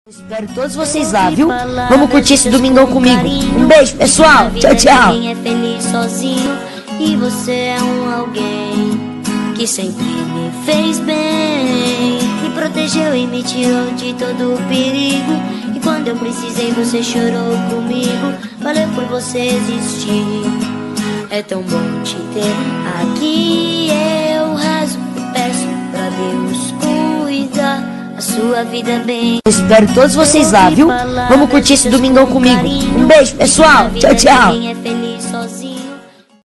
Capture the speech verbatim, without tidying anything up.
Espero todos vocês lá, viu? Vamos curtir esse domingão comigo. Um beijo, pessoal. Tchau, tchau. Ninguém é feliz sozinho e você é um alguém que sempre me fez bem, me protegeu e me tirou de todo o perigo. E quando eu precisei você chorou comigo. Valeu por você existir. É tão bom te ter aqui. Eu rezo e peço pra Deus cuidar a sua vida bem. Espero todos vocês lá, viu? Vamos curtir esse domingão comigo. Um beijo, pessoal. Tchau, tchau. Ninguém é feliz sozinho.